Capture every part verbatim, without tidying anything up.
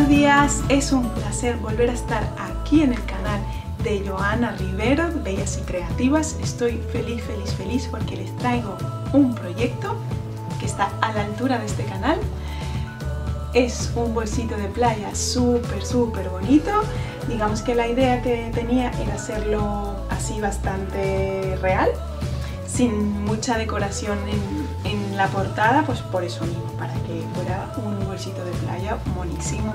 buenos días, es un placer volver a estar aquí en el canal de Joana Rivero, Bellas y Creativas. Estoy feliz, feliz, feliz porque les traigo un proyecto que está a la altura de este canal. Es un bolsito de playa súper, súper bonito. Digamos que la idea que tenía era hacerlo así bastante real, sin mucha decoración en, en la portada, pues por eso mismo, para que fuera un bolsito de playa monísimo.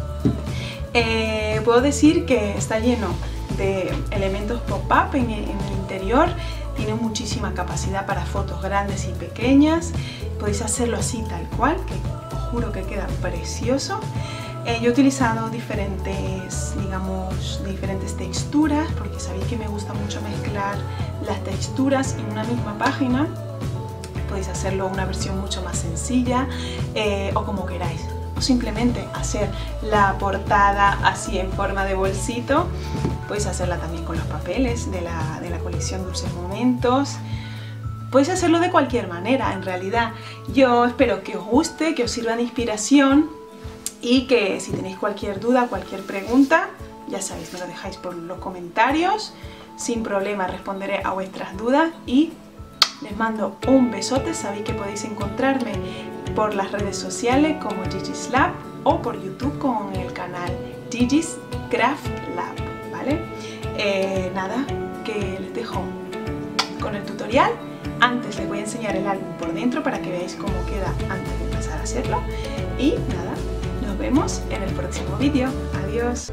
Eh, puedo decir que está lleno de elementos pop-up en, en el interior, tiene muchísima capacidad para fotos grandes y pequeñas, podéis hacerlo así tal cual, que os juro que queda precioso. Eh, yo he utilizado diferentes, digamos, diferentes texturas, porque sabéis que me gusta mucho mezclar las texturas en una misma página. Podéis hacerlo una versión mucho más sencilla eh, o como queráis, o simplemente hacer la portada así en forma de bolsito. Podéis hacerla también con los papeles de la, de la colección Dulces Momentos. Podéis hacerlo de cualquier manera, en realidad. Yo espero que os guste, que os sirva de inspiración y que si tenéis cualquier duda, cualquier pregunta, ya sabéis, me lo dejáis por los comentarios. Sin problema responderé a vuestras dudas y les mando un besote. Sabéis que podéis encontrarme por las redes sociales como Gigi's Lab o por YouTube con el canal Gigi's Craft Lab, ¿vale? Eh, nada, que les dejo con el tutorial. Antes les voy a enseñar el álbum por dentro para que veáis cómo queda antes de empezar a hacerlo. Y nada, nos vemos en el próximo vídeo. Adiós.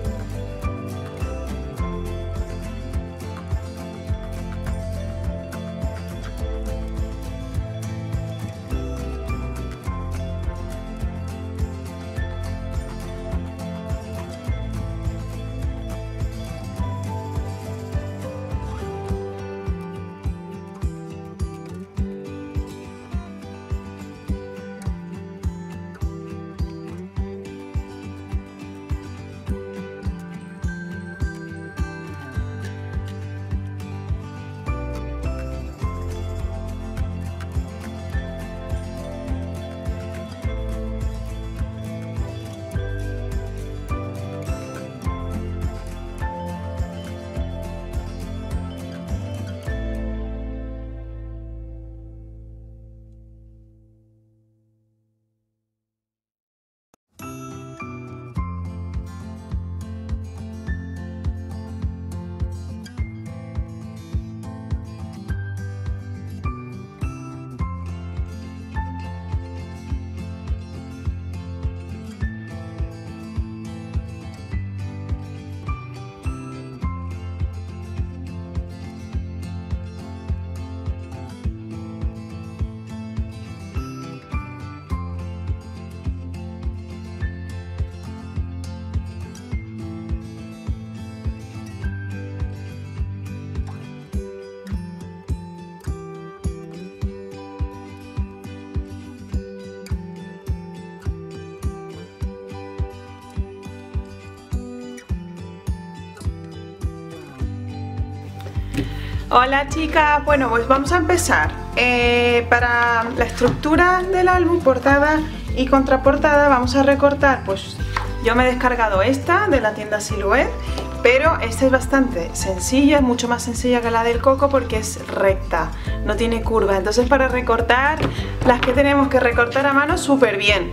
Hola chicas, bueno pues vamos a empezar. Eh, para la estructura del álbum, portada y contraportada, vamos a recortar, pues yo me he descargado esta de la tienda Silhouette, pero esta es bastante sencilla, es mucho más sencilla que la del Coco porque es recta, no tiene curva. Entonces para recortar las que tenemos que recortar a mano súper bien.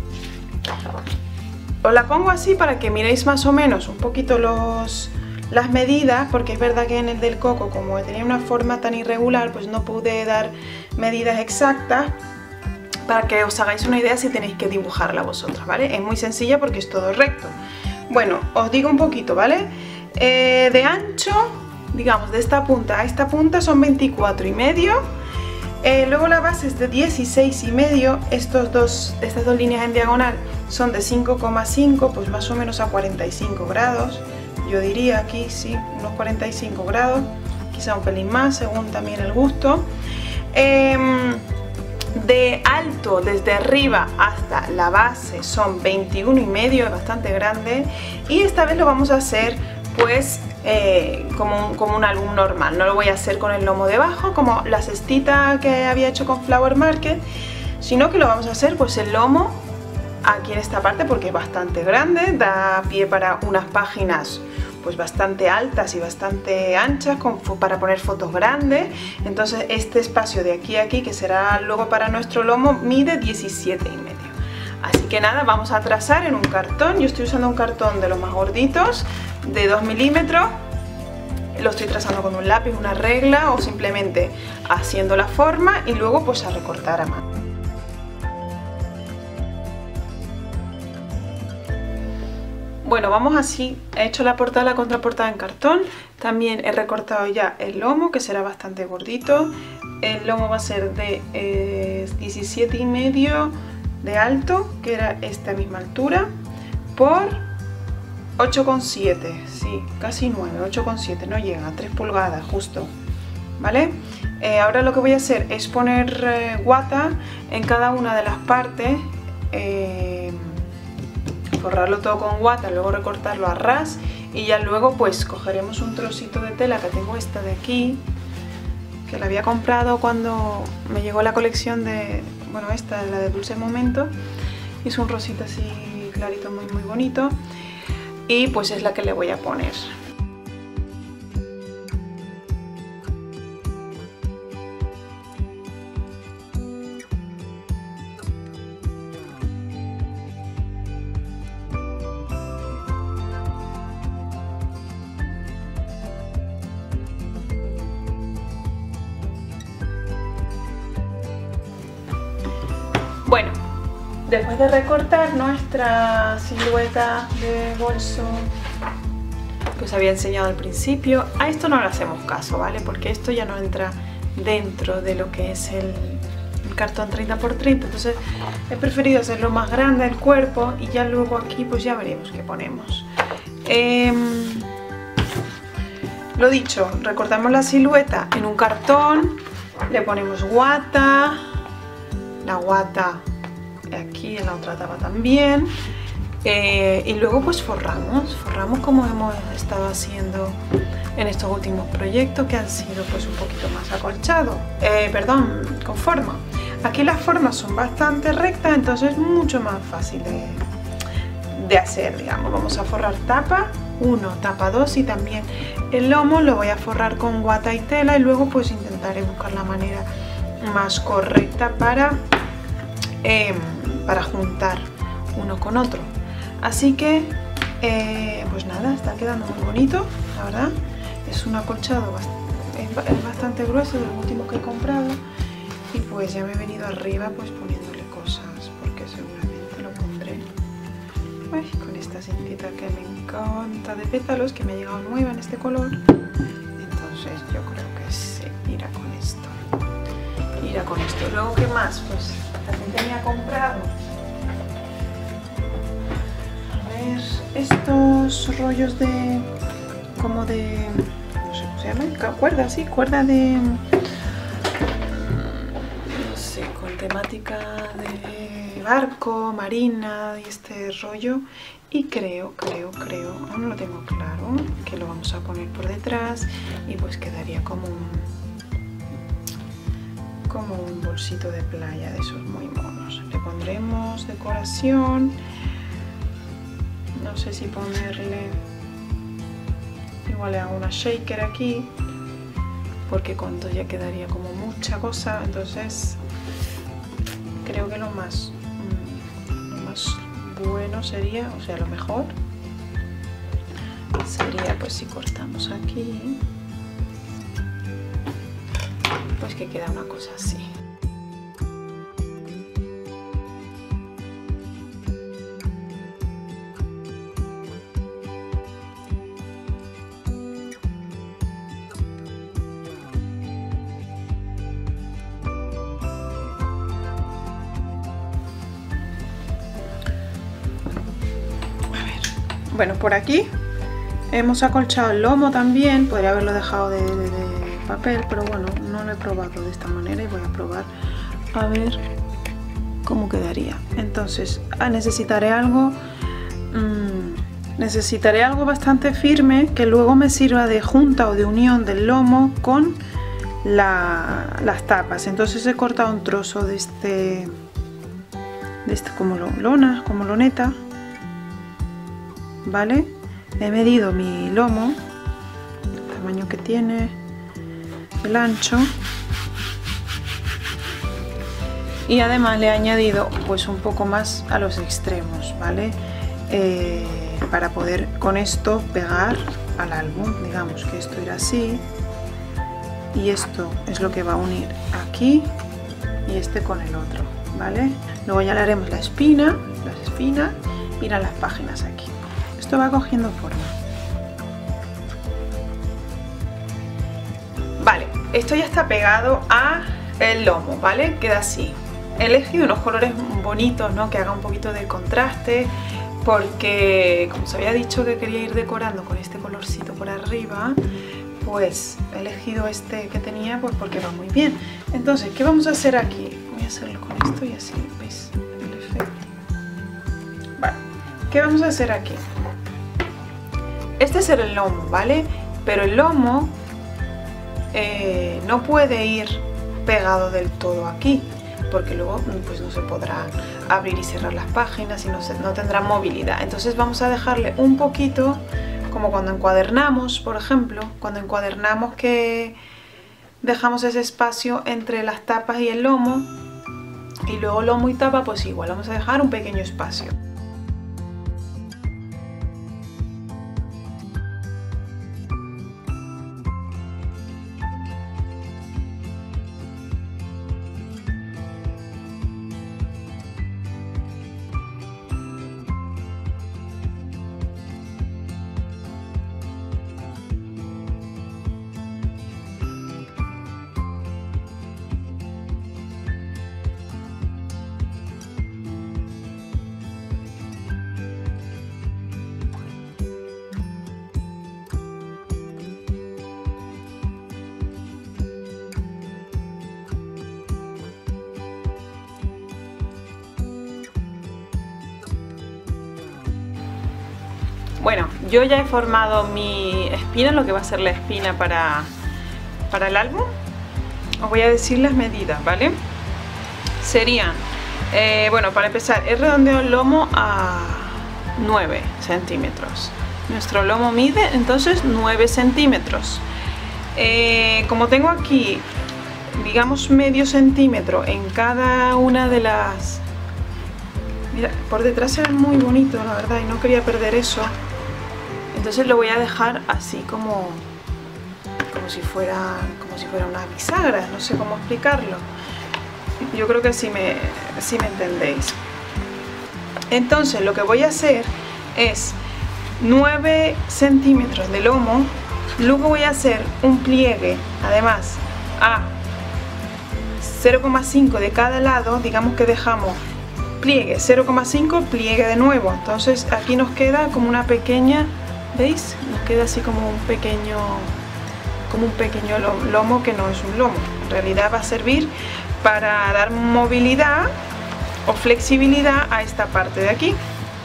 Os la pongo así para que miréis más o menos un poquito los... las medidas, porque es verdad que en el del Coco, como tenía una forma tan irregular, pues no pude dar medidas exactas, para que os hagáis una idea si tenéis que dibujarla vosotras, ¿vale? Es muy sencilla porque es todo recto. Bueno, os digo un poquito, ¿vale? Eh, de ancho, digamos, de esta punta a esta punta son veinticuatro y medio. Eh, luego la base es de dieciséis y medio. Estos dos, estas dos líneas en diagonal son de cinco coma cinco, pues más o menos a cuarenta y cinco grados. Yo diría aquí, sí, unos cuarenta y cinco grados, quizá un pelín más, según también el gusto. Eh, de alto, desde arriba hasta la base, son veintiuno y medio, es bastante grande. Y esta vez lo vamos a hacer, pues, eh, como, un, como un álbum normal. No lo voy a hacer con el lomo debajo, como la cestita que había hecho con Flower Market, sino que lo vamos a hacer, pues, el lomo aquí en esta parte porque es bastante grande, da pie para unas páginas pues bastante altas y bastante anchas con, para poner fotos grandes. Entonces este espacio de aquí a aquí, que será luego para nuestro lomo, mide diecisiete y medio. Así que nada, vamos a trazar en un cartón. Yo estoy usando un cartón de los más gorditos, de dos milímetros. Lo estoy trazando con un lápiz, una regla o simplemente haciendo la forma y luego pues a recortar a mano. Bueno, vamos así. He hecho la portada y la contraportada en cartón. También he recortado ya el lomo, que será bastante gordito. El lomo va a ser de eh, diecisiete y medio de alto, que era esta misma altura, por ocho coma siete, sí, casi nueve, ocho coma siete, no llega, tres pulgadas justo, ¿vale? Eh, ahora lo que voy a hacer es poner eh, guata en cada una de las partes, eh, forrarlo todo con guata, luego recortarlo a ras y ya luego pues cogeremos un trocito de tela, que tengo esta de aquí, que la había comprado cuando me llegó la colección de, bueno, esta es la de Dulce Momento, es un rosita así clarito, muy muy bonito, y pues es la que le voy a poner. Bueno, después de recortar nuestra silueta de bolso que os había enseñado al principio, a esto no le hacemos caso, ¿vale? Porque esto ya no entra dentro de lo que es el, el cartón treinta por treinta, entonces he preferido hacerlo más grande el cuerpo y ya luego aquí pues ya veremos qué ponemos. Eh, lo dicho, recortamos la silueta en un cartón, le ponemos guata, la guata aquí en la otra tapa también, eh, y luego pues forramos, forramos como hemos estado haciendo en estos últimos proyectos, que han sido pues un poquito más acolchados, eh, perdón, con forma. Aquí las formas son bastante rectas, entonces es mucho más fácil de, de hacer, digamos. Vamos a forrar tapa uno, tapa dos y también el lomo lo voy a forrar con guata y tela y luego pues intentaré buscar la manera más correcta para, eh, para juntar uno con otro. Así que eh, pues nada, está quedando muy bonito, la verdad. Es un acolchado bastante, es bastante grueso, de los últimos que he comprado, y pues ya me he venido arriba pues poniéndole cosas, porque seguramente lo pondré. Ay, con esta cintita que me encanta de pétalos, que me ha llegado nueva en este color. Entonces yo creo que sí, irá con esto. Irá con esto. Luego, ¿qué más? Pues también tenía comprado, a ver, estos rollos de, como de, no sé cómo se llama, cuerda, sí, cuerda de, no sé, con temática de barco, marina y este rollo. Y creo, creo, creo, aún no lo tengo claro, que lo vamos a poner por detrás y pues quedaría como un, como un bolsito de playa de esos muy monos. Le pondremos decoración, no sé si ponerle, igual le hago una shaker aquí, porque con todo ya quedaría como mucha cosa. Entonces creo que lo más, lo más bueno sería, o sea, lo mejor sería pues si cortamos aquí, pues que queda una cosa así. Bueno, por aquí hemos acolchado el lomo también. Podría haberlo dejado de, de, de papel, pero bueno, no lo he probado de esta manera y voy a probar a ver cómo quedaría. Entonces necesitaré algo mmm, necesitaré algo bastante firme que luego me sirva de junta o de unión del lomo con la, las tapas. Entonces he cortado un trozo de este de este como lona, como loneta, ¿vale? He medido mi lomo, el tamaño que tiene, el ancho, y además le he añadido pues un poco más a los extremos, ¿vale? Eh, para poder con esto pegar al álbum, digamos que esto irá así y esto es lo que va a unir aquí y este con el otro, ¿vale? Luego ya le haremos la espina, las espinas, irán las páginas aquí. Esto va cogiendo forma. Vale, esto ya está pegado a el lomo, ¿vale? Queda así. He elegido unos colores bonitos, ¿no? Que haga un poquito de contraste, porque como os había dicho que quería ir decorando con este colorcito por arriba, pues he elegido este que tenía pues porque va muy bien. Entonces, ¿qué vamos a hacer aquí? Voy a hacerlo con esto y así, ¿veis el efecto? Vale, ¿qué vamos a hacer aquí? Este es el lomo, ¿vale? Pero el lomo eh, no puede ir pegado del todo aquí, porque luego pues no se podrá abrir y cerrar las páginas y no, se, no tendrá movilidad. Entonces vamos a dejarle un poquito, como cuando encuadernamos, por ejemplo, cuando encuadernamos que dejamos ese espacio entre las tapas y el lomo, y luego lomo y tapa, pues igual vamos a dejar un pequeño espacio. Bueno, yo ya he formado mi espina, lo que va a ser la espina para, para el álbum. Os voy a decir las medidas, ¿vale? Serían, eh, bueno, para empezar, he redondeado el lomo a nueve centímetros. Nuestro lomo mide entonces nueve centímetros. Eh, como tengo aquí, digamos, medio centímetro en cada una de las... Mira, por detrás era muy bonito, la verdad, y no quería perder eso. Entonces lo voy a dejar así como, como, si fuera, como si fuera una bisagra, no sé cómo explicarlo. Yo creo que sí me, sí me entendéis. Entonces lo que voy a hacer es nueve centímetros de lomo, luego voy a hacer un pliegue, además, a cero coma cinco de cada lado, digamos que dejamos pliegue, cero coma cinco, pliegue de nuevo. Entonces aquí nos queda como una pequeña... ¿Veis? Nos queda así como un pequeño como un pequeño lomo que no es un lomo. En realidad va a servir para dar movilidad o flexibilidad a esta parte de aquí.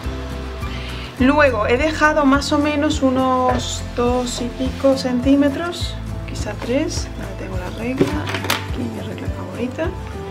Luego he dejado más o menos unos dos y pico centímetros, quizá tres. Ahora tengo la regla, aquí mi regla favorita.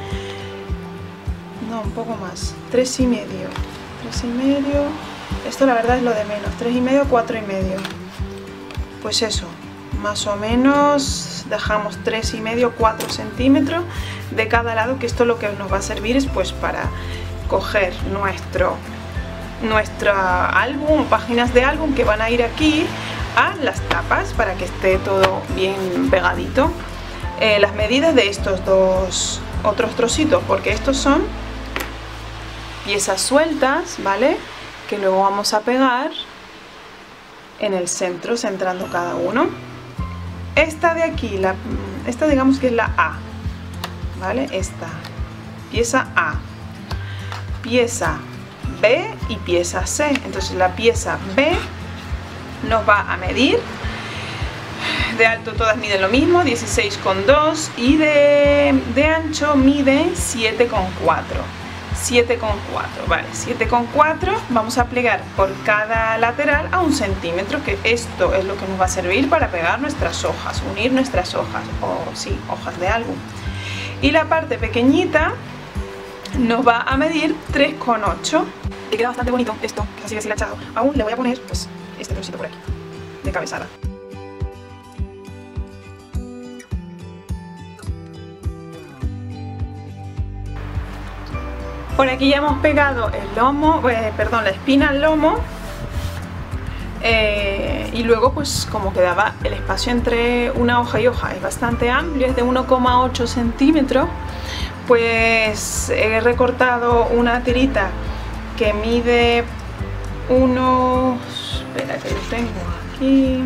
No, un poco más, tres y medio. Tres y medio. Esto la verdad es lo de menos, tres y medio, cuatro y medio. Pues eso, más o menos dejamos tres y medio, cuatro centímetros de cada lado, que esto lo que nos va a servir es pues para coger nuestro, nuestro álbum, páginas de álbum que van a ir aquí a las tapas para que esté todo bien pegadito. Eh, las medidas de estos dos otros trocitos, porque estos son piezas sueltas, ¿vale? Que luego vamos a pegar en el centro, centrando cada uno. Esta de aquí, la, esta digamos que es la A, ¿vale? Esta, pieza A, pieza B y pieza C. Entonces la pieza B nos va a medir, de alto todas miden lo mismo, dieciséis coma dos, y de, de ancho mide siete coma cuatro. siete coma cuatro, vale, siete coma cuatro, vamos a plegar por cada lateral a un centímetro, que esto es lo que nos va a servir para pegar nuestras hojas, unir nuestras hojas, o sí, hojas de álbum. Y la parte pequeñita nos va a medir tres coma ocho. Le queda bastante bonito esto, que es así deshilachado. Aún le voy a poner pues este trocito por aquí, de cabezada. Por aquí ya hemos pegado el lomo, eh, perdón, la espina al lomo. Eh, y luego pues como quedaba el espacio entre una hoja y hoja es bastante amplio, es de uno coma ocho centímetros, pues he recortado una tirita que mide unos, espera que lo tengo aquí,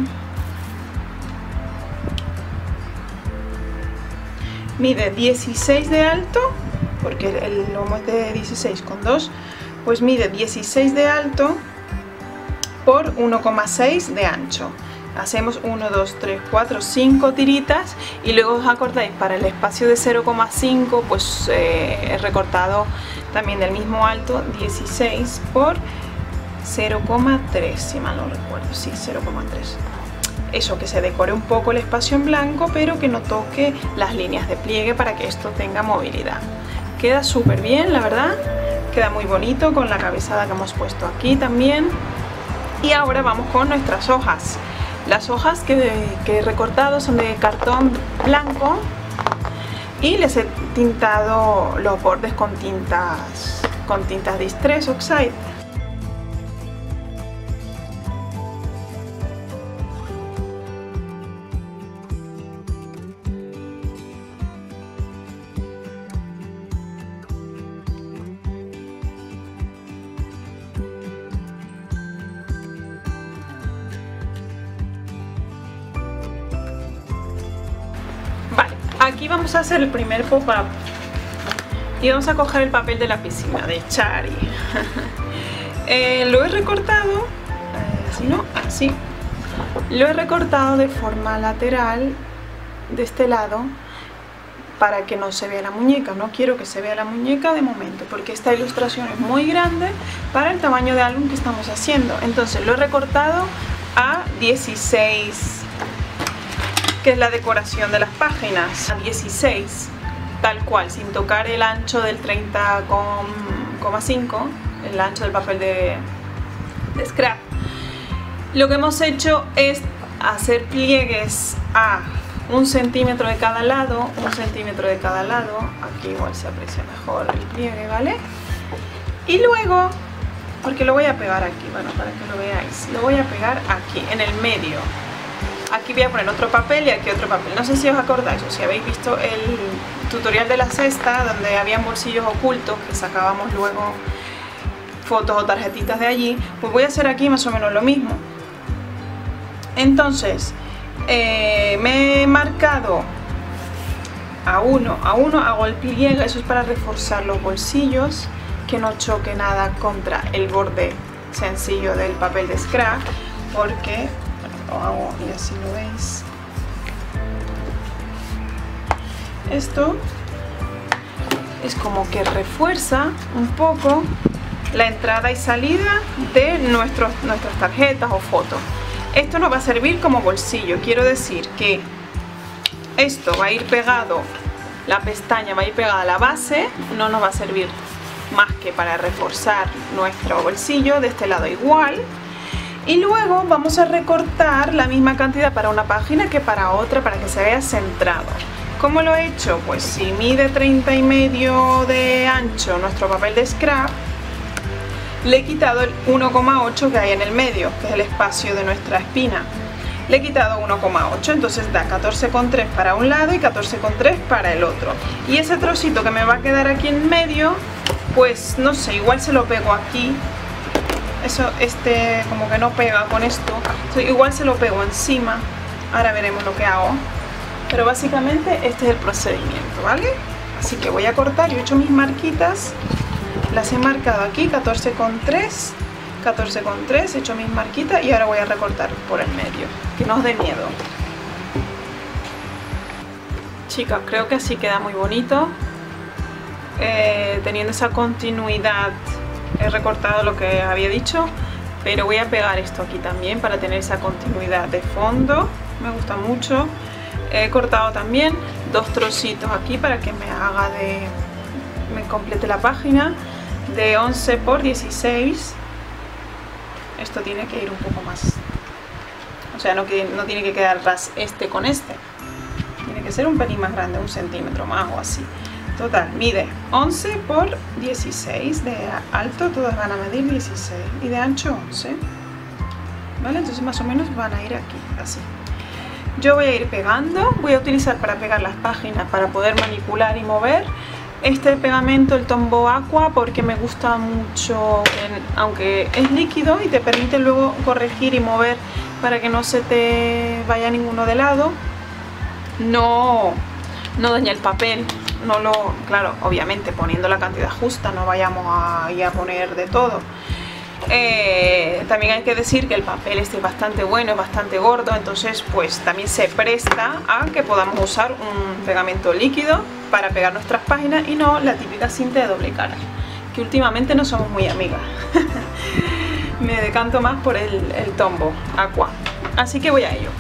mide dieciséis de alto, porque el lomo es de dieciséis coma dos, pues mide dieciséis de alto por uno coma seis de ancho. Hacemos uno, dos, tres, cuatro, cinco tiritas y luego os acordáis para el espacio de cero coma cinco pues eh, he recortado también del mismo alto dieciséis por cero coma tres, si mal no recuerdo, sí, cero coma tres. Eso, que se decore un poco el espacio en blanco pero que no toque las líneas de pliegue para que esto tenga movilidad. Queda súper bien, la verdad, queda muy bonito con la cabezada que hemos puesto aquí también. Y ahora vamos con nuestras hojas. Las hojas que, que he recortado son de cartón blanco y les he tintado los bordes con tintas, con tintas Distress Oxide. Aquí vamos a hacer el primer pop-up y vamos a coger el papel de la piscina de Chari. eh, lo he recortado, eh, así no, así. Lo he recortado de forma lateral de este lado para que no se vea la muñeca. No quiero que se vea la muñeca de momento porque esta ilustración es muy grande para el tamaño de álbum que estamos haciendo. Entonces lo he recortado a dieciséis, que es la decoración de las páginas, a dieciséis, tal cual, sin tocar el ancho del treinta coma cinco, el ancho del papel de, de scrap. Lo que hemos hecho es hacer pliegues a un centímetro de cada lado, un centímetro de cada lado, aquí igual se aprecia mejor el pliegue, ¿vale? Y luego, porque lo voy a pegar aquí, bueno, para que lo veáis, lo voy a pegar aquí, en el medio. Aquí voy a poner otro papel y aquí otro papel. No sé si os acordáis o si habéis visto el tutorial de la cesta donde habían bolsillos ocultos que sacábamos luego fotos o tarjetitas de allí. Pues voy a hacer aquí más o menos lo mismo. Entonces eh, me he marcado a uno, a uno hago el pliegue, eso es para reforzar los bolsillos, que no choque nada contra el borde sencillo del papel de scrap, porque lo hago y así lo veis. Esto es como que refuerza un poco la entrada y salida de nuestros, nuestras tarjetas o fotos. Esto nos va a servir como bolsillo, quiero decir que esto va a ir pegado, la pestaña va a ir pegada a la base, no nos va a servir más que para reforzar nuestro bolsillo, de este lado igual. Y luego vamos a recortar la misma cantidad para una página que para otra, para que se vea centrado. ¿Cómo lo he hecho? Pues si mide treinta y medio de ancho nuestro papel de scrap, le he quitado el uno coma ocho que hay en el medio, que es el espacio de nuestra espina. Le he quitado uno coma ocho, entonces da catorce coma tres para un lado y catorce coma tres para el otro. Y ese trocito que me va a quedar aquí en medio, pues no sé, igual se lo pego aquí. Eso, este, como que no pega con esto. Entonces, igual se lo pego encima. Ahora veremos lo que hago. Pero básicamente este es el procedimiento, ¿vale? Así que voy a cortar, yo he hecho mis marquitas. Las he marcado aquí, catorce coma tres, catorce coma tres, he hecho mis marquitas y ahora voy a recortar por el medio. Que no os dé miedo. Chicas, creo que así queda muy bonito. Eh, teniendo esa continuidad. He recortado lo que había dicho, pero voy a pegar esto aquí también para tener esa continuidad de fondo. Me gusta mucho. He cortado también dos trocitos aquí para que me haga de me complete la página de once por dieciséis. Esto tiene que ir un poco más, o sea, no, que, no tiene que quedar ras este con este, tiene que ser un pelín más grande, un centímetro más o así. Total, mide once por dieciséis, de alto todas van a medir dieciséis y de ancho once, ¿vale? Entonces más o menos van a ir aquí, así. Yo voy a ir pegando, voy a utilizar para pegar las páginas, para poder manipular y mover, este pegamento, el Tombow Aqua, porque me gusta mucho, en, aunque es líquido y te permite luego corregir y mover para que no se te vaya ninguno de lado, no, no daña el papel. No lo, claro, obviamente poniendo la cantidad justa, no vayamos a ir a poner de todo. Eh, también hay que decir que el papel este es bastante bueno, es bastante gordo, entonces pues también se presta a que podamos usar un pegamento líquido para pegar nuestras páginas y no la típica cinta de doble cara, que últimamente no somos muy amigas. Me decanto más por el, el Tombow Aqua, así que voy a ello.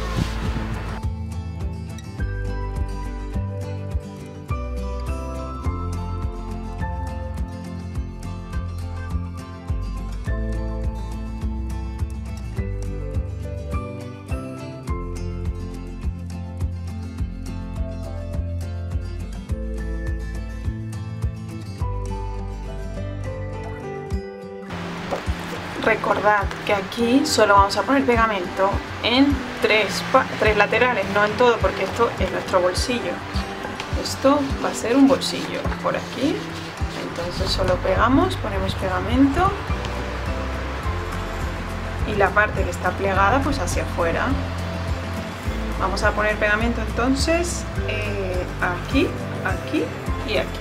Recordad que aquí solo vamos a poner pegamento en tres, tres laterales, no en todo, porque esto es nuestro bolsillo. Esto va a ser un bolsillo por aquí, entonces solo pegamos, ponemos pegamento y la parte que está plegada pues hacia afuera. Vamos a poner pegamento entonces eh, aquí, aquí y aquí.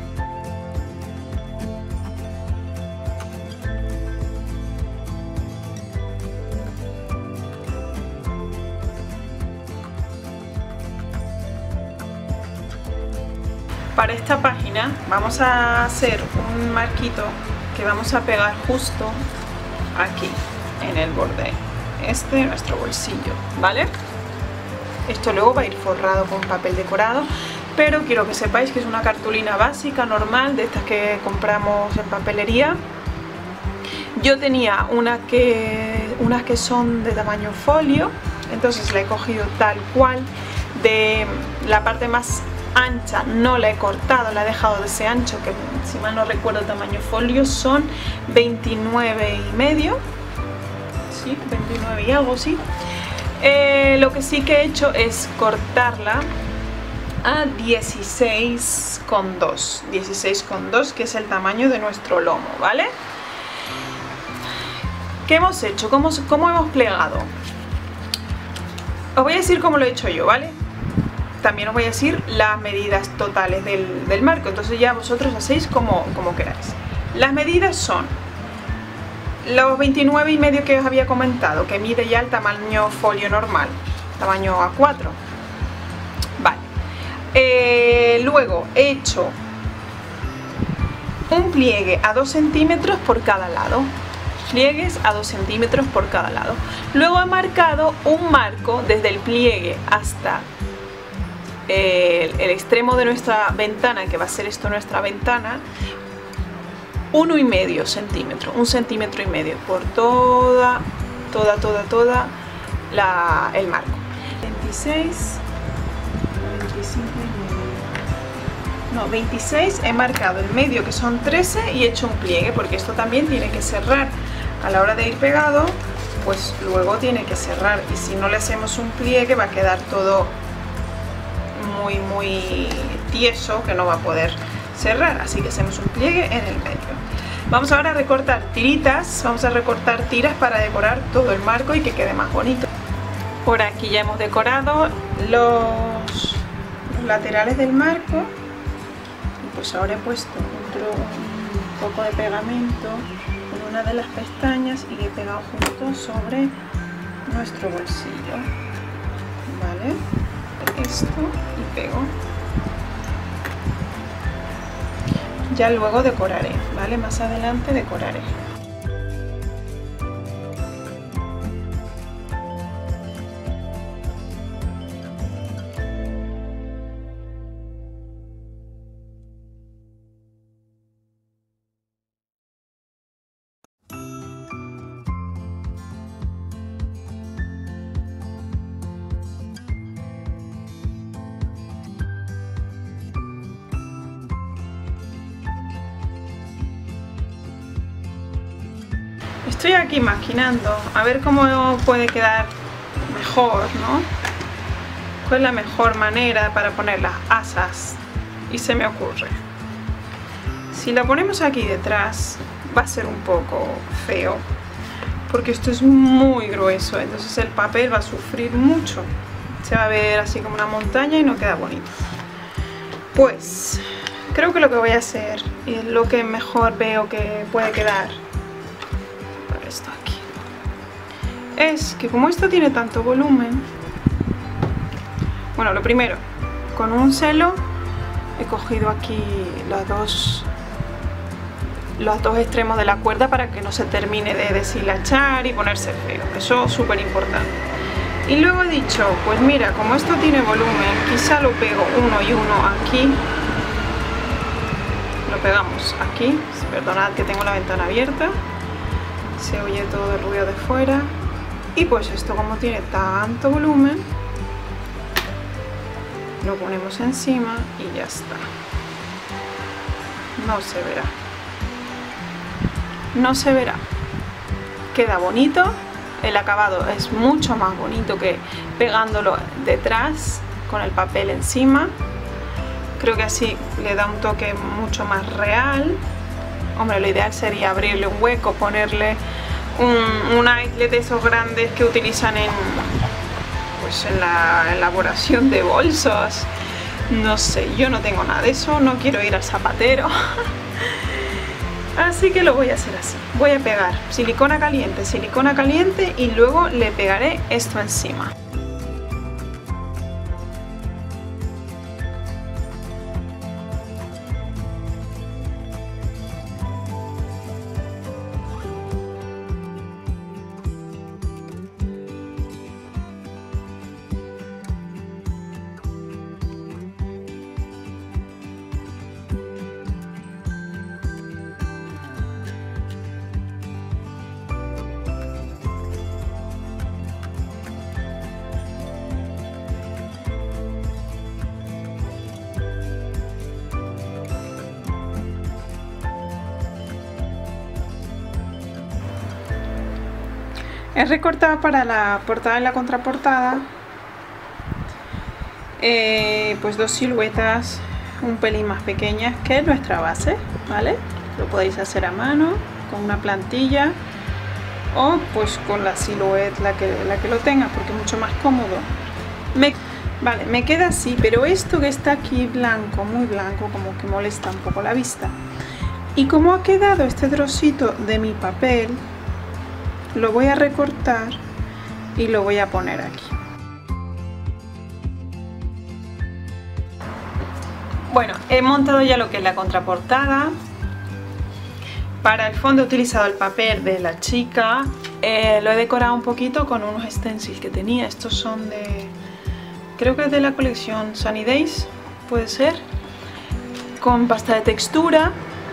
Para esta página vamos a hacer un marquito que vamos a pegar justo aquí en el borde este, nuestro bolsillo, ¿vale? Esto luego va a ir forrado con papel decorado, pero quiero que sepáis que es una cartulina básica, normal, de estas que compramos en papelería. Yo tenía una que, unas que son de tamaño folio, entonces la he cogido tal cual, de la parte más ancha no la he cortado, la he dejado de ese ancho, que si mal no recuerdo tamaño folio son veintinueve y medio, sí, veintinueve y algo, sí. Eh, lo que sí que he hecho es cortarla a dieciséis coma dos, dieciséis coma dos, que es el tamaño de nuestro lomo, ¿vale? ¿Qué hemos hecho? ¿Cómo, cómo hemos plegado? Os voy a decir cómo lo he hecho yo, ¿vale? También os voy a decir las medidas totales del, del marco, entonces ya vosotros hacéis como, como queráis. Las medidas son los veintinueve y medio que os había comentado, que mide ya el tamaño folio normal, tamaño A cuatro. Vale. Eh, luego he hecho un pliegue a dos centímetros por cada lado. Pliegues a dos centímetros por cada lado. Luego he marcado un marco desde el pliegue hasta el, el extremo de nuestra ventana, que va a ser esto nuestra ventana, uno y medio centímetro, un centímetro y medio por toda, toda, toda, toda la, el marco. veintiséis, veinticinco y medio. No, veintiséis he marcado el medio, que son trece, y he hecho un pliegue, porque esto también tiene que cerrar. A la hora de ir pegado, pues luego tiene que cerrar, y si no le hacemos un pliegue va a quedar todo muy, muy tieso, que no va a poder cerrar, así que hacemos un pliegue en el medio. Vamos ahora a recortar tiritas, vamos a recortar tiras para decorar todo el marco y que quede más bonito. Por aquí ya hemos decorado los laterales del marco, y pues ahora he puesto otro, un poco de pegamento en una de las pestañas y he pegado justo sobre nuestro bolsillo, ¿vale? Esto y pego. Ya luego decoraré, ¿vale? Más adelante decoraré. Estoy aquí maquinando a ver cómo puede quedar mejor, ¿no? ¿Cuál es la mejor manera para poner las asas? Y se me ocurre, si la ponemos aquí detrás va a ser un poco feo, porque esto es muy grueso, entonces el papel va a sufrir mucho, se va a ver así como una montaña y no queda bonito. Pues creo que lo que voy a hacer, y es lo que mejor veo que puede quedar, por esto aquí, es que como esto tiene tanto volumen, bueno, lo primero, con un celo he cogido aquí los dos, los dos extremos de la cuerda para que no se termine de deshilachar y ponerse feo, eso es súper importante. Y luego he dicho, pues mira, como esto tiene volumen, quizá lo pego uno y uno aquí, lo pegamos aquí, perdonad que tengo la ventana abierta, se oye todo el ruido de fuera, y pues esto como tiene tanto volumen, lo ponemos encima y ya está. No se verá. No se verá. Queda bonito. El acabado es mucho más bonito que pegándolo detrás con el papel encima. Creo que así le da un toque mucho más real. Hombre, lo ideal sería abrirle un hueco, ponerle un, un eyelet de esos grandes que utilizan en... pues en la elaboración de bolsos, no sé, yo no tengo nada de eso, no quiero ir al zapatero. Así que lo voy a hacer así, voy a pegar silicona caliente, silicona caliente y luego le pegaré esto encima. He recortado para la portada y la contraportada eh, pues dos siluetas un pelín más pequeñas que nuestra base, ¿vale? Lo podéis hacer a mano con una plantilla o pues con la silueta, la que, la que lo tenga, porque es mucho más cómodo. Me, vale, me queda así, pero esto que está aquí blanco, muy blanco, como que molesta un poco la vista. Y como ha quedado este trocito de mi papel, lo voy a recortar y lo voy a poner aquí. Bueno, he montado ya lo que es la contraportada. Para el fondo he utilizado el papel de la chica, eh, lo he decorado un poquito con unos stencils que tenía. Estos son de, creo que es de la colección Sunny Days, puede ser, con pasta de textura.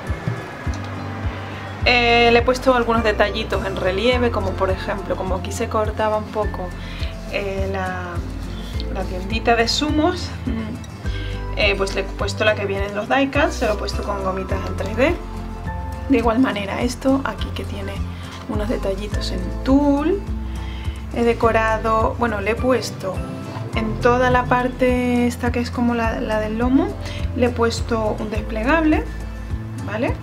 Eh, le he puesto algunos detallitos en relieve, como por ejemplo, como aquí se cortaba un poco eh, la, la tiendita de zumos, eh, pues le he puesto la que viene en los die cuts, se lo he puesto con gomitas en tres D. De igual manera esto, aquí que tiene unos detallitos en tul, he decorado, bueno, le he puesto en toda la parte esta que es como la, la del lomo, le he puesto un desplegable, ¿vale?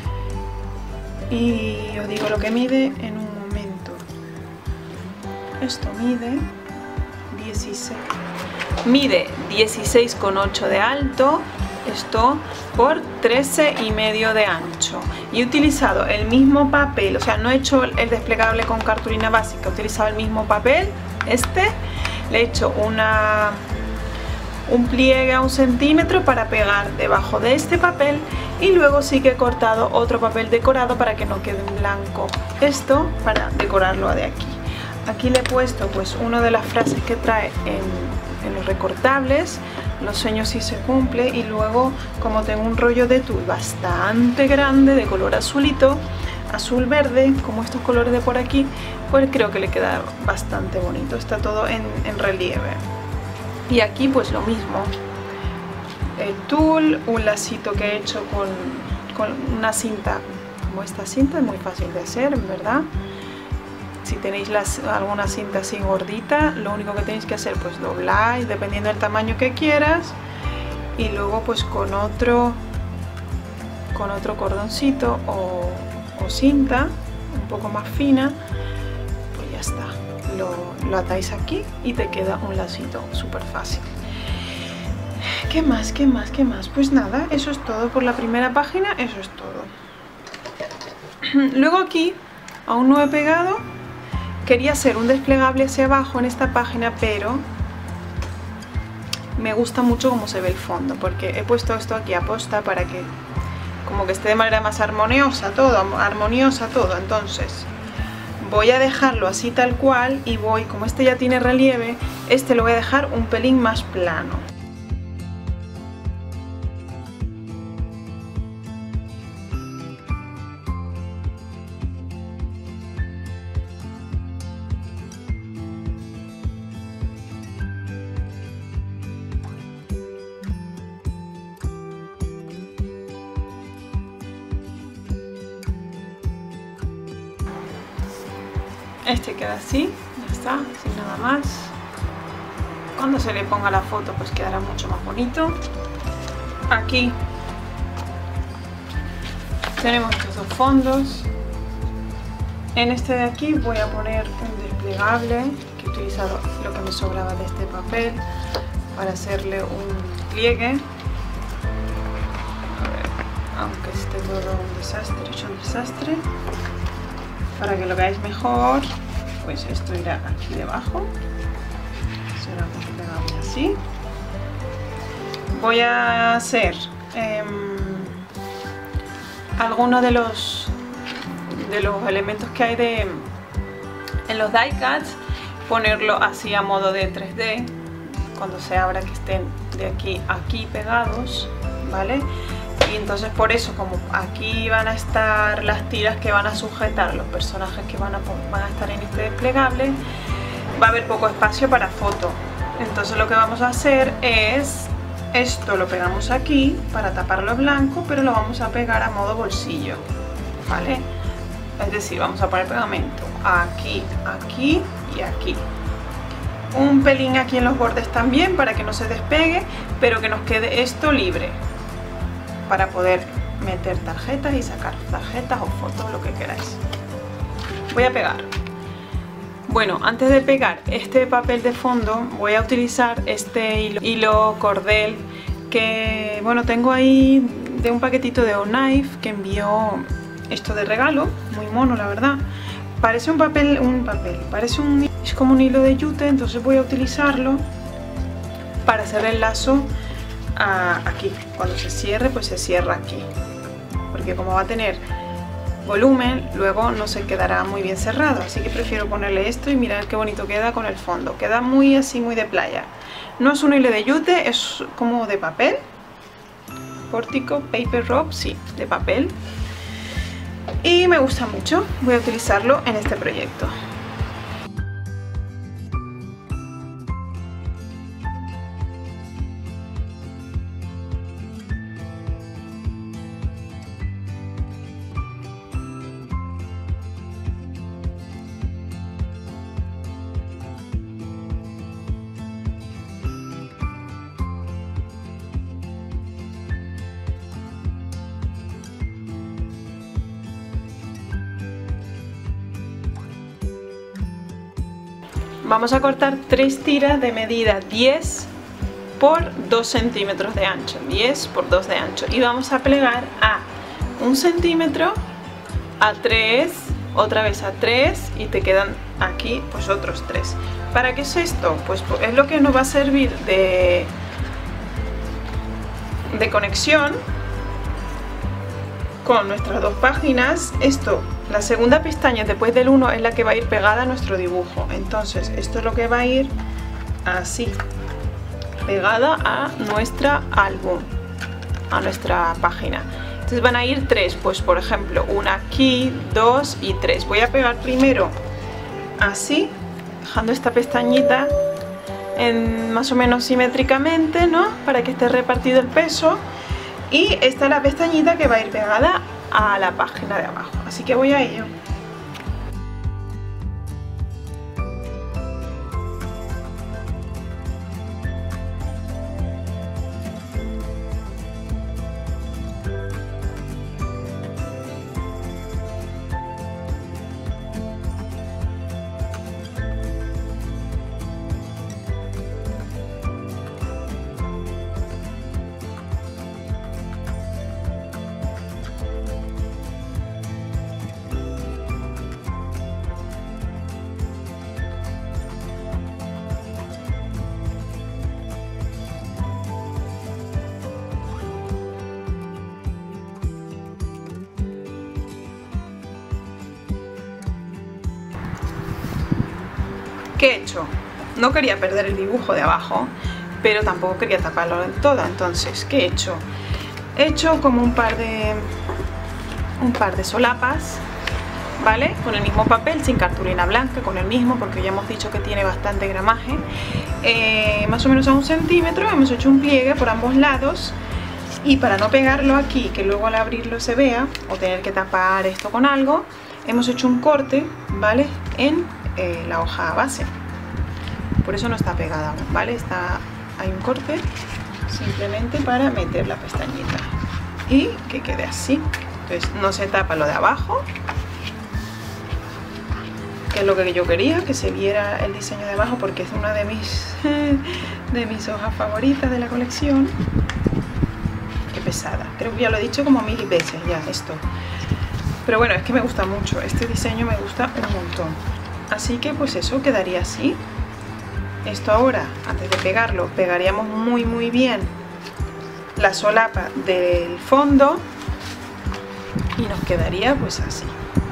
Y os digo lo que mide en un momento. Esto mide dieciséis, mide dieciséis coma ocho de alto, esto por trece y medio de ancho. Y he utilizado el mismo papel, o sea, no he hecho el desplegable con cartulina básica, he utilizado el mismo papel, este, le he hecho una, un pliegue a un centímetro para pegar debajo de este papel. Y luego sí que he cortado otro papel decorado para que no quede en blanco. Esto para decorarlo de aquí. Aquí le he puesto pues una de las frases que trae en, en los recortables. Los sueños sí se cumple. Y luego, como tengo un rollo de tul bastante grande de color azulito, azul verde, como estos colores de por aquí, pues creo que le queda bastante bonito. Está todo en, en relieve. Y aquí pues lo mismo. El tul, un lacito que he hecho con, con una cinta como esta cinta, es muy fácil de hacer, en verdad. si tenéis las, alguna cinta así gordita, lo único que tenéis que hacer pues dobláis dependiendo del tamaño que quieras, y luego pues con otro con otro cordoncito o, o cinta un poco más fina, pues ya está, lo, lo atáis aquí y te queda un lacito súper fácil. ¿Qué más? ¿Qué más? ¿Qué más? Pues nada, eso es todo por la primera página, eso es todo. Luego aquí aún no he pegado, quería hacer un desplegable hacia abajo en esta página, pero me gusta mucho cómo se ve el fondo, porque he puesto esto aquí a posta para que como que esté de manera más armoniosa todo, armoniosa todo. Entonces voy a dejarlo así tal cual, y voy, como este ya tiene relieve, este lo voy a dejar un pelín más plano. Este queda así, ya está, sin nada más. Cuando se le ponga la foto pues quedará mucho más bonito. Aquí tenemos estos dos fondos. En este de aquí voy a poner un desplegable, que he utilizado lo que me sobraba de este papel para hacerle un pliegue. A ver, aunque esté todo un desastre, hecho un desastre. Para que lo veáis mejor, pues esto irá aquí debajo, será desplegable así. Voy a hacer eh, algunos de los de los elementos que hay de en los die cuts, ponerlo así a modo de tres D, cuando se abra que estén de aquí a aquí pegados, ¿vale? Y entonces por eso, como aquí van a estar las tiras que van a sujetar los personajes que van a, van a estar en este desplegable, va a haber poco espacio para foto. Entonces lo que vamos a hacer es, esto lo pegamos aquí para taparlo blanco, pero lo vamos a pegar a modo bolsillo, ¿vale? Es decir, vamos a poner pegamento aquí, aquí y aquí. Un pelín aquí en los bordes también para que no se despegue, pero que nos quede esto libre, para poder meter tarjetas y sacar tarjetas o fotos, lo que queráis. Voy a pegar. Bueno, antes de pegar este papel de fondo voy a utilizar este hilo, hilo cordel que, bueno, tengo ahí de un paquetito de O-Knife que envió esto de regalo, muy mono la verdad. Parece un papel, un papel, parece un, es como un hilo de yute, entonces voy a utilizarlo para hacer el lazo a, aquí. Cuando se cierre, pues se cierra aquí, porque como va a tener volumen, luego no se quedará muy bien cerrado, así que prefiero ponerle esto y mirad qué bonito queda con el fondo. Queda muy así, muy de playa. No es un hilo de yute, es como de papel. Pórtico Paper Rope, sí, de papel. Y me gusta mucho, voy a utilizarlo en este proyecto. Vamos a cortar tres tiras de medida diez por dos centímetros de ancho, diez por dos de ancho, y vamos a plegar a un centímetro, a tres, otra vez a tres, y te quedan aquí pues otros tres. ¿Para qué es esto? Pues es lo que nos va a servir de, de conexión con nuestras dos páginas. Esto, la segunda pestaña después del uno es la que va a ir pegada a nuestro dibujo, entonces esto es lo que va a ir así, pegada a nuestra álbum, a nuestra página. Entonces van a ir tres, pues por ejemplo una aquí, dos y tres. Voy a pegar primero así, dejando esta pestañita en más o menos simétricamente, ¿no? Para que esté repartido el peso. Y esta es la pestañita que va a ir pegada a la página de abajo, así que voy a ello. ¿Qué he hecho? No quería perder el dibujo de abajo, pero tampoco quería taparlo del todo. Entonces, ¿qué he hecho? He hecho como un par de un par de solapas, ¿vale? Con el mismo papel, sin cartulina blanca, con el mismo, porque ya hemos dicho que tiene bastante gramaje. Eh, más o menos a un centímetro, hemos hecho un pliegue por ambos lados. Y para no pegarlo aquí, que luego al abrirlo se vea, o tener que tapar esto con algo, hemos hecho un corte, ¿vale? En eh, la hoja base. Por eso no está pegada aún, ¿vale? Está, hay un corte simplemente para meter la pestañita y que quede así. Entonces no se tapa lo de abajo, que es lo que yo quería, que se viera el diseño de abajo, porque es una de mis de mis hojas favoritas de la colección. Qué pesada, creo que ya lo he dicho como mil veces ya esto, pero bueno, es que me gusta mucho, este diseño me gusta un montón. Así que pues eso quedaría así. Esto ahora, antes de pegarlo, pegaríamos muy muy bien la solapa del fondo y nos quedaría pues así.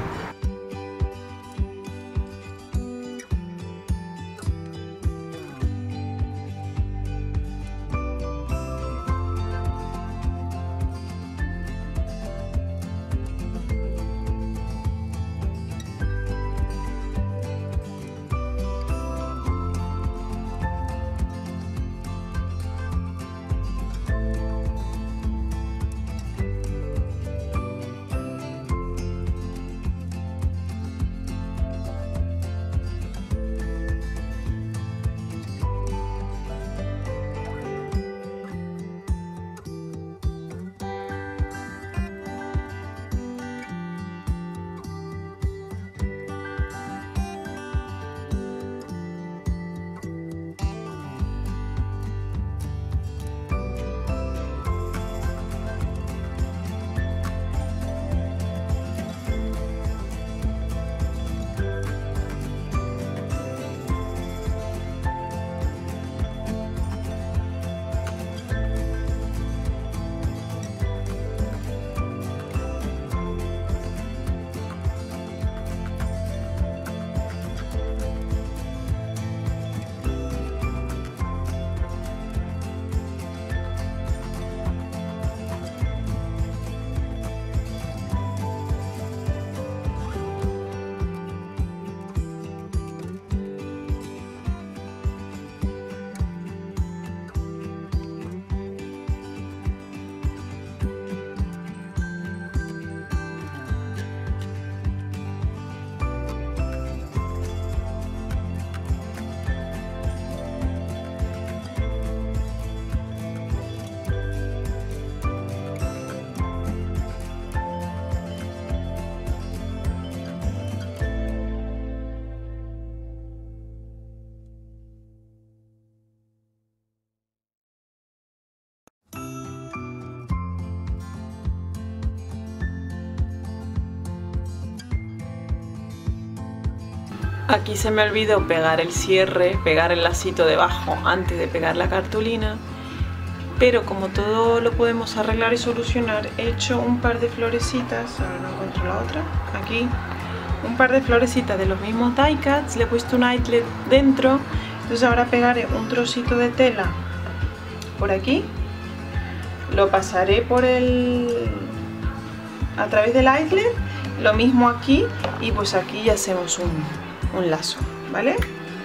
Aquí se me olvidó pegar el cierre, pegar el lacito debajo antes de pegar la cartulina, pero como todo lo podemos arreglar y solucionar, he hecho un par de florecitas, ahora no encuentro la otra, aquí, un par de florecitas de los mismos die cuts, le he puesto un eyelet dentro, entonces ahora pegaré un trocito de tela por aquí, lo pasaré por el, a través del eyelet, lo mismo aquí, y pues aquí ya hacemos un un lazo, ¿vale?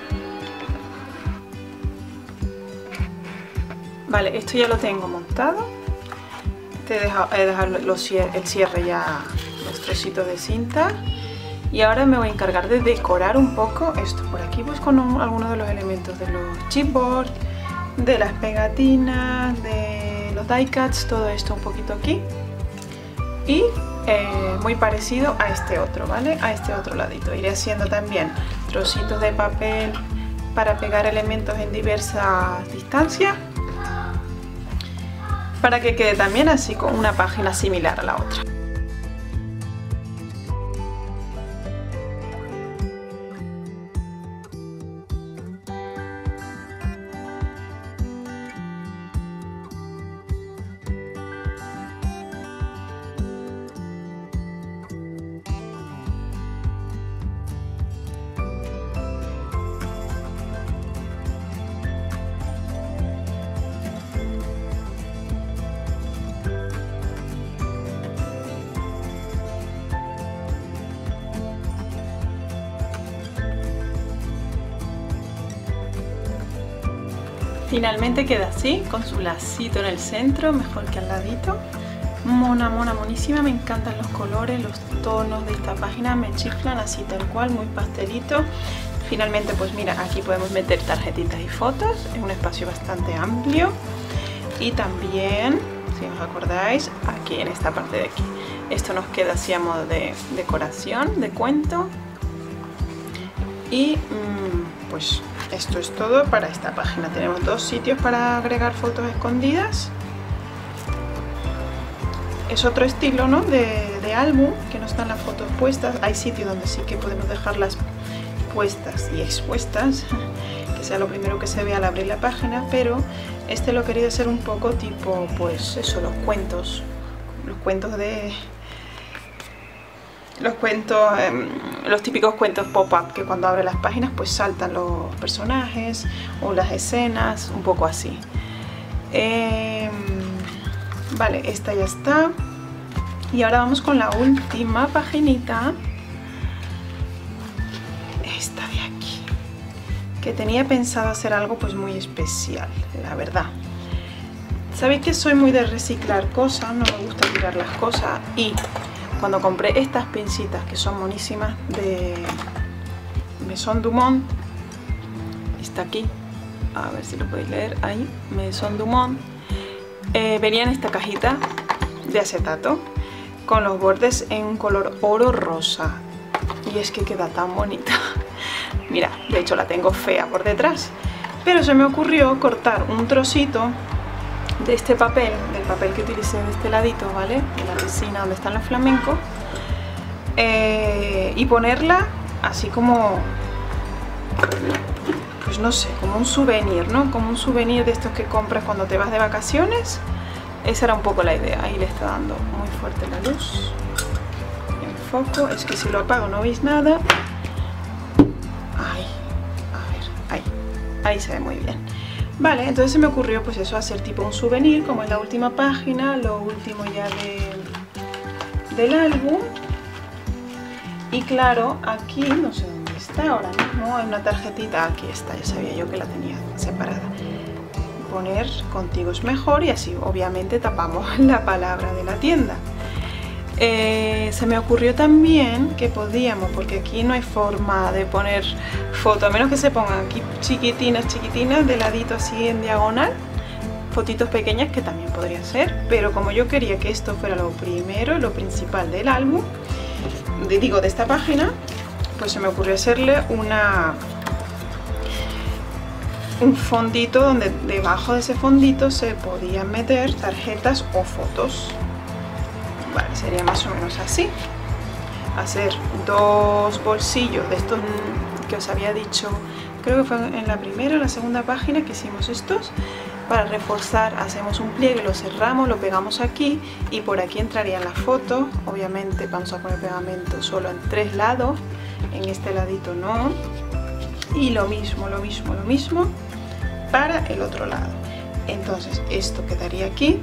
Vale, esto ya lo tengo montado. Te he dejado, he dejado los, el cierre ya, los trocitos de cinta. Y ahora me voy a encargar de decorar un poco esto por aquí, pues con un, algunos de los elementos de los chipboard, de las pegatinas, de los die cuts, todo esto un poquito aquí. Y Eh, muy parecido a este otro, ¿vale? A este otro ladito. Iré haciendo también trocitos de papel para pegar elementos en diversas distancias, para que quede también así con una página similar a la otra. Finalmente queda así, con su lacito en el centro, mejor que al ladito. Mona, mona, monísima, me encantan los colores, los tonos de esta página, me chiflan así tal cual, muy pastelito. Finalmente, pues mira, aquí podemos meter tarjetitas y fotos, es un espacio bastante amplio. Y también, si os acordáis, aquí en esta parte de aquí, esto nos queda así a modo de decoración, de cuento. Y mmm, pues esto es todo para esta página. Tenemos dos sitios para agregar fotos escondidas. Es otro estilo, ¿no? de, de álbum, que no están las fotos puestas. Hay sitios donde sí que podemos dejarlas puestas y expuestas, que sea lo primero que se ve al abrir la página, pero este lo he querido hacer un poco tipo, pues eso, los cuentos, los cuentos de... Los cuentos, eh, los típicos cuentos pop-up, que cuando abres las páginas pues saltan los personajes o las escenas, un poco así. Eh, vale, esta ya está. Y ahora vamos con la última paginita. Esta de aquí. Que tenía pensado hacer algo pues muy especial, la verdad. Sabéis que soy muy de reciclar cosas, no me gusta tirar las cosas, y cuando compré estas pincitas que son monísimas de Maison Dumont, está aquí, a ver si lo podéis leer, ahí, Maison Dumont, eh, venía en esta cajita de acetato con los bordes en color oro rosa, y es que queda tan bonita. Mira, de hecho la tengo fea por detrás, pero se me ocurrió cortar un trocito de este papel, del papel que utilicé de este ladito, ¿vale? De la resina donde están los flamencos, eh, y ponerla así como, pues no sé, como un souvenir, ¿no? Como un souvenir de estos que compras cuando te vas de vacaciones. Esa era un poco la idea. Ahí le está dando muy fuerte la luz. El foco, es que si lo apago no veis nada. Ahí, a ver, ahí, ahí se ve muy bien. Vale, entonces se me ocurrió pues eso, hacer tipo un souvenir, como en la última página, lo último ya de, del álbum. Y claro, aquí, no sé dónde está ahora mismo, hay una tarjetita, aquí está, ya sabía yo que la tenía separada. Poner contigo es mejor, y así obviamente tapamos la palabra de la tienda. Eh, se me ocurrió también que podíamos, porque aquí no hay forma de poner foto, a menos que se pongan aquí chiquitinas, chiquitinas, de ladito así en diagonal, fotitos pequeñas, que también podría ser, pero como yo quería que esto fuera lo primero, lo principal del álbum, de, digo de esta página, pues se me ocurrió hacerle una un fondito donde debajo de ese fondito se podían meter tarjetas o fotos. Vale, sería más o menos así. Hacer dos bolsillos de estos que os había dicho, creo que fue en la primera o la segunda página que hicimos estos. Para reforzar hacemos un pliegue, lo cerramos, lo pegamos aquí, y por aquí entrarían las fotos. Obviamente vamos a poner pegamento solo en tres lados, en este ladito no. Y lo mismo, lo mismo, lo mismo para el otro lado. Entonces esto quedaría aquí.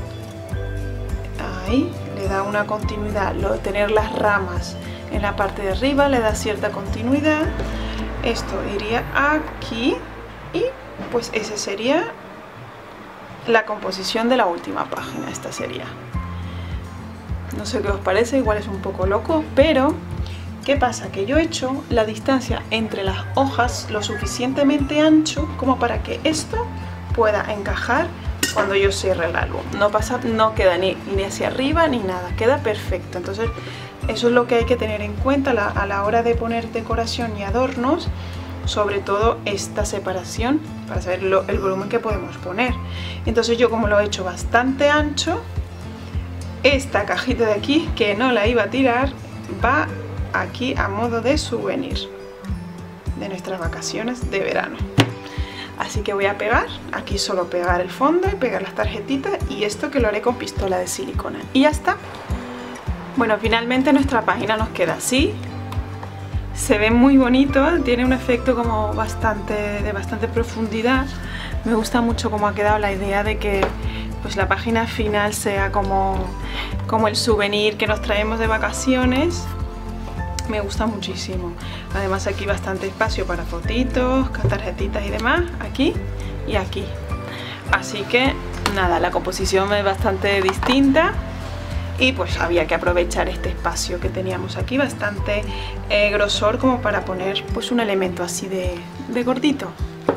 Ahí le da una continuidad, lo de tener las ramas en la parte de arriba le da cierta continuidad. Esto iría aquí, y pues ese sería la composición de la última página. Esta sería, no sé qué os parece, igual es un poco loco, pero ¿qué pasa? Que yo he hecho la distancia entre las hojas lo suficientemente ancho como para que esto pueda encajar cuando yo cierre el álbum. No pasa, no queda ni, ni hacia arriba ni nada, queda perfecto. Entonces eso es lo que hay que tener en cuenta a la, a la hora de poner decoración y adornos, sobre todo esta separación, para saber lo, el volumen que podemos poner. Entonces yo, como lo he hecho bastante ancho, esta cajita de aquí, que no la iba a tirar, va aquí a modo de souvenir de nuestras vacaciones de verano. Así que voy a pegar, aquí solo pegar el fondo y pegar las tarjetitas, y esto que lo haré con pistola de silicona. Y ya está. Bueno, finalmente nuestra página nos queda así. Se ve muy bonito, tiene un efecto como bastante, de bastante profundidad. Me gusta mucho cómo ha quedado la idea de que pues la página final sea como, como el souvenir que nos traemos de vacaciones. Me gusta muchísimo. Además aquí bastante espacio para fotitos, tarjetitas y demás. Aquí y aquí. Así que nada, la composición es bastante distinta y pues había que aprovechar este espacio que teníamos aquí, bastante eh, grosor, como para poner pues un elemento así de, de gordito.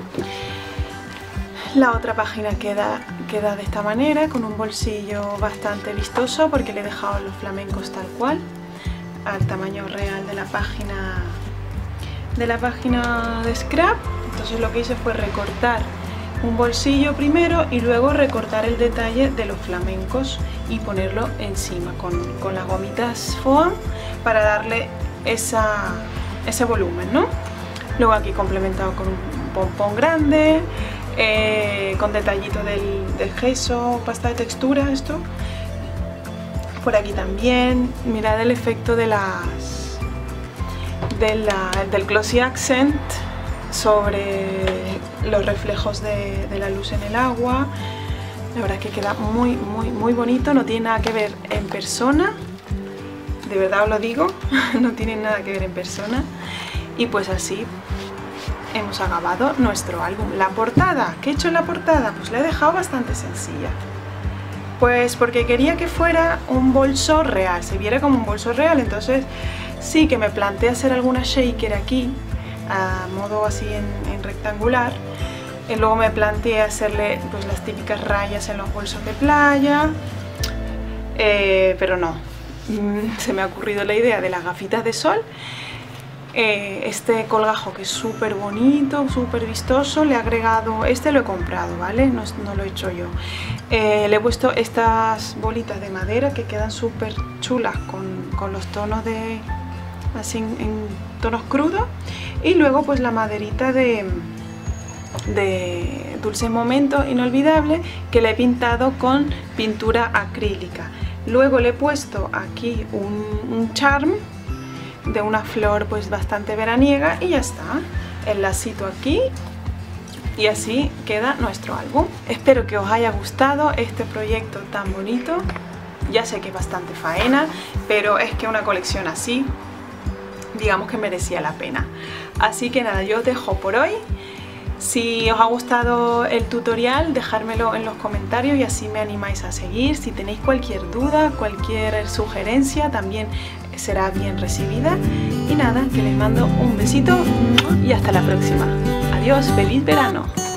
La otra página queda, queda de esta manera, con un bolsillo bastante vistoso, porque le he dejado los flamencos tal cual, al tamaño real de la página de la página de scrap. Entonces lo que hice fue recortar un bolsillo primero y luego recortar el detalle de los flamencos y ponerlo encima con, con las gomitas foam para darle esa, ese volumen, ¿no? Luego aquí complementado con un pompón grande, eh, con detallito del, del gesso, pasta de textura, esto. Por aquí también, mirad el efecto de las, de la, del glossy accent sobre los reflejos de, de la luz en el agua. La verdad es que queda muy muy muy bonito, no tiene nada que ver en persona, de verdad os lo digo, no tiene nada que ver en persona. Y pues así hemos acabado nuestro álbum. La portada, ¿qué he hecho en la portada? Pues la he dejado bastante sencilla, pues porque quería que fuera un bolso real, se viera como un bolso real. Entonces sí que me planteé hacer alguna shaker aquí a modo así en, en rectangular, y luego me planteé hacerle pues las típicas rayas en los bolsos de playa, eh, pero no, se me ha ocurrido la idea de las gafitas de sol. Eh, este colgajo que es súper bonito, súper vistoso, le he agregado, este lo he comprado, ¿vale? No, no lo he hecho yo. Eh, le he puesto estas bolitas de madera que quedan súper chulas con, con los tonos de, así en, en tonos crudos, y luego pues la maderita de, de Dulce Momento Inolvidable, que le he pintado con pintura acrílica. Luego le he puesto aquí un, un charm de una flor pues bastante veraniega y ya está, el lacito aquí, y así queda nuestro álbum. Espero que os haya gustado este proyecto tan bonito. Ya sé que es bastante faena, pero es que una colección así, digamos que merecía la pena. Así que nada, yo os dejo por hoy. Si os ha gustado el tutorial, dejármelo en los comentarios y así me animáis a seguir. Si tenéis cualquier duda, cualquier sugerencia, también será bien recibida. Y nada, que les mando un besito y hasta la próxima. Adiós, feliz verano.